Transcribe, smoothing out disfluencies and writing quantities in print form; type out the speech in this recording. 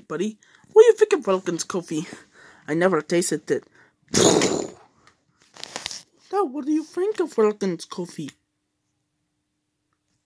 buddy. What do you think of Wilkin's coffee? I never tasted it. Now, what do you think of Wilkin's coffee?